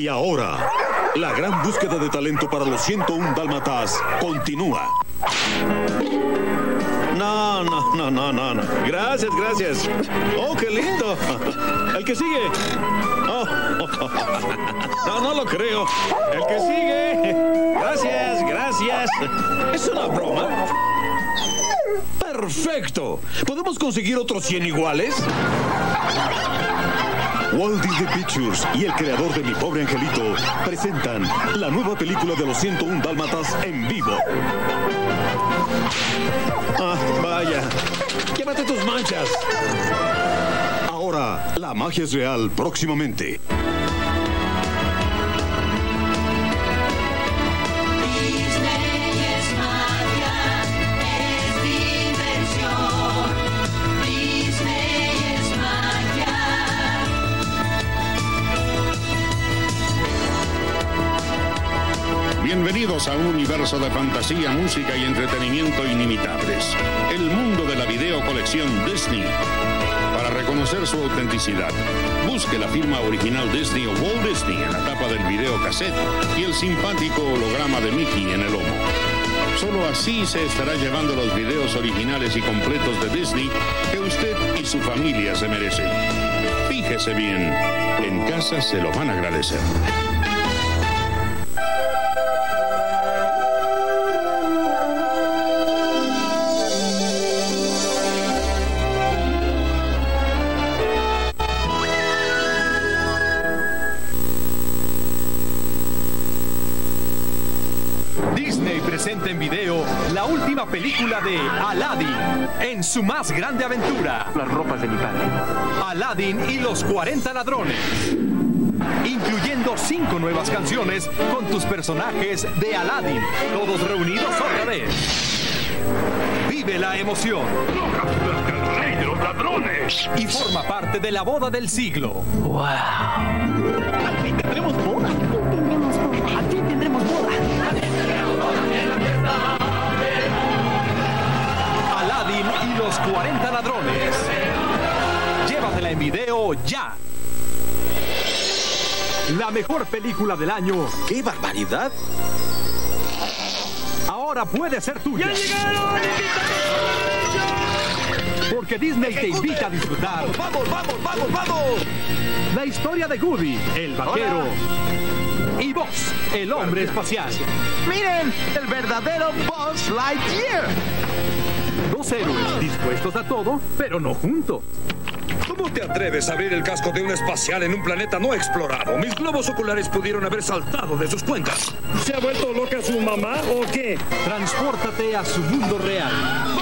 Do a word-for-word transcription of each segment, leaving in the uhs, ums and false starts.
ahora, la gran búsqueda de talento para los ciento uno Dálmatas continúa. No, no, no, no, no, no. Gracias, gracias. Oh, qué lindo. El que sigue. Oh, oh, oh. No, no lo creo. El que sigue. Gracias, gracias. ¿Es una broma? Perfecto. ¿Podemos conseguir otros cien iguales? Walt Disney Pictures y el creador de Mi Pobre Angelito presentan la nueva película de los ciento uno Dálmatas en vivo. Ah, vaya. Llévate tus manchas. Ahora, la magia es real próximamente. Bienvenidos a un universo de fantasía, música y entretenimiento inimitables. El mundo de la videocolección Disney. Para reconocer su autenticidad, busque la firma original Disney o Walt Disney en la tapa del videocassette y el simpático holograma de Mickey en el lomo. Solo así se estará llevando los videos originales y completos de Disney que usted y su familia se merecen. Fíjese bien, en casa se lo van a agradecer. Presenta en video la última película de Aladdin en su más grande aventura. Las ropas de mi padre. Aladdin y los cuarenta ladrones. Incluyendo cinco nuevas canciones con tus personajes de Aladdin, todos reunidos otra vez. Vive la emoción. ¡El rey de los ladrones! Y forma parte de la boda del siglo. ¡Wow! Aquí tendremos boda. Tendremos boda. Aquí tendremos boda. Aladdin y los cuarenta ladrones. Llévatela en video ya. La mejor película del año. ¡Qué barbaridad! Ahora puede ser tuya. ¡Ya llegaron! Porque Disney te invita a disfrutar. ¡Vamos, vamos, vamos, vamos! La historia de Woody, el vaquero. Hola. Y Buzz, el hombre espacial. ¡Miren! ¡El verdadero Buzz Lightyear! Dos héroes dispuestos a todo, pero no juntos. ¿Cómo te atreves a abrir el casco de un espacial en un planeta no explorado? Mis globos oculares pudieron haber saltado de sus cuencas. ¿Se ha vuelto loca su mamá o qué? Transpórtate a su mundo real.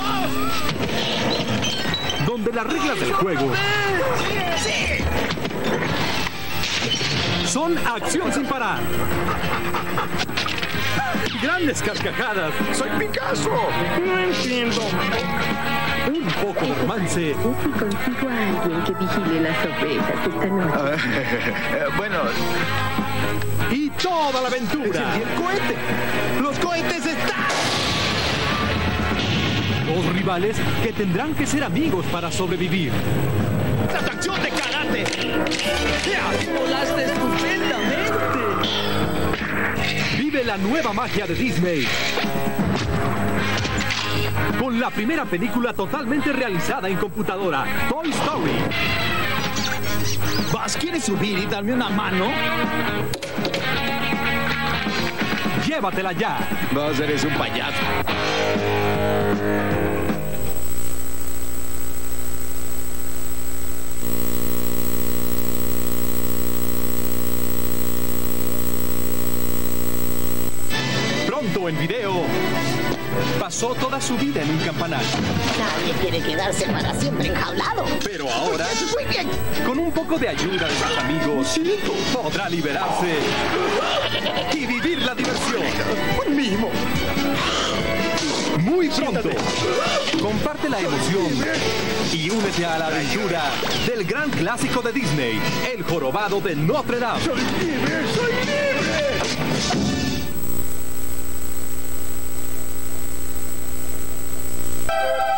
Donde las reglas del juego son acción sin parar. Grandes carcajadas. ¡Soy Picasso! No entiendo. Un poco de romance. ¿Y si consigo a alguien que vigile las ovejas esta noche? Uh, bueno... Y toda la aventura. ¡Y el cohete! ¡Los cohetes están! Dos rivales que tendrán que ser amigos para sobrevivir. ¡La atracción de karate! ¡Ya! ¡Volaste estupendamente! Vive la nueva magia de Disney. Con la primera película totalmente realizada en computadora, Toy Story. ¿Vas? ¿Quieres subir y darme una mano? Llévatela ya. Vos eres un payaso. Pronto en video. Pasó toda su vida en un campanario. Nadie quiere quedarse para siempre enjaulado. Pero ahora, Muy bien. con un poco de ayuda de sus amigos, podrá liberarse y vivir la diversión. Un mimo. Muy pronto. Comparte la emoción y únete a la aventura del gran clásico de Disney, El Jorobado de Notre Dame. ¡Soy libre! ¡Soy libre!